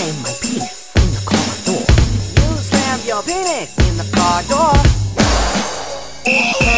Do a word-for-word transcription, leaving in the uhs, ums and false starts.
slam my penis in the car door. You slammed your penis in the car door.